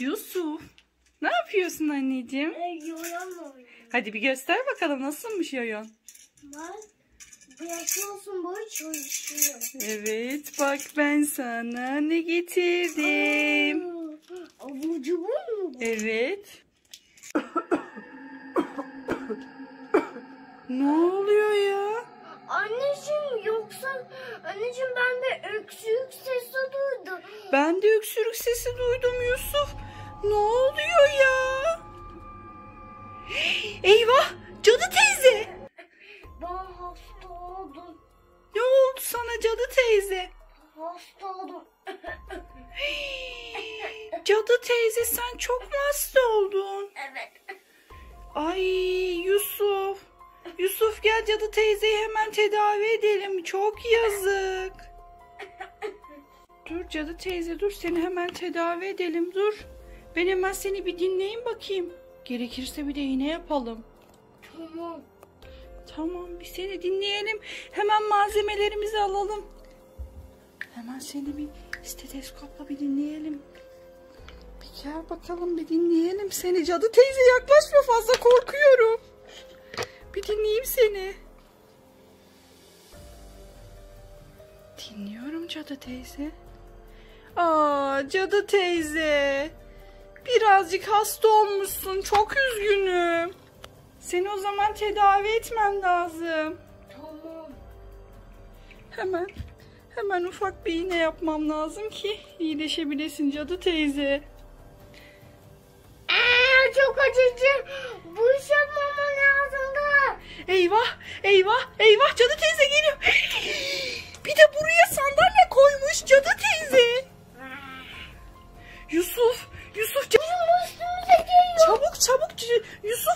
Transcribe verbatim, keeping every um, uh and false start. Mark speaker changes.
Speaker 1: Yusuf, ne yapıyorsun anneciğim?
Speaker 2: E, yoyon oynuyor.
Speaker 1: Hadi bir göster bakalım nasılmış yoyon.
Speaker 2: Bak, bırakıyorsun böyle çalışıyor.
Speaker 1: Evet, bak ben sana ne getirdim.
Speaker 2: Aa, abur cubur mu bu?
Speaker 1: Evet. Ne oluyor ya?
Speaker 2: Anneciğim yoksa anneciğim ben de öksürük sesi duydum.
Speaker 1: Ben de öksürük sesi duydum Yusuf. Ne oluyor ya? Eyvah! Cadı teyze!
Speaker 2: Ben hasta oldum.
Speaker 1: Ne oldu sana Cadı teyze?
Speaker 2: Hasta oldum.
Speaker 1: Cadı teyze sen çok mu hasta oldun?
Speaker 2: Evet.
Speaker 1: Ay Yusuf. Yusuf gel Cadı teyzeyi hemen tedavi edelim. Çok yazık. Dur Cadı teyze dur seni hemen tedavi edelim dur. Ben hemen seni bir dinleyeyim bakayım. Gerekirse bir de iğne yapalım.
Speaker 2: Tamam.
Speaker 1: Tamam bir seni dinleyelim. Hemen malzemelerimizi alalım. Hemen seni bir steteskopla bir dinleyelim. Bir gel bakalım bir dinleyelim seni. Cadı teyze yaklaşma fazla korkuyorum. Bir dinleyeyim seni. Dinliyorum Cadı teyze. Aa Cadı teyze. Birazcık hasta olmuşsun. Çok üzgünüm. Seni o zaman tedavi etmem lazım.
Speaker 2: Tamam.
Speaker 1: Hemen, hemen ufak bir iğne yapmam lazım ki iyileşebilesin Cadı teyze.
Speaker 2: Aa, çok acıcı. Bu iş yapmama lazımdı.
Speaker 1: Eyvah, eyvah, eyvah Cadı teyze geliyor. Bir de buraya sandalye koymuş Cadı teyze. Yusuf, Yusuf.
Speaker 2: Bizim üstümüze geliyor.
Speaker 1: Çabuk, çabuk. Yusuf.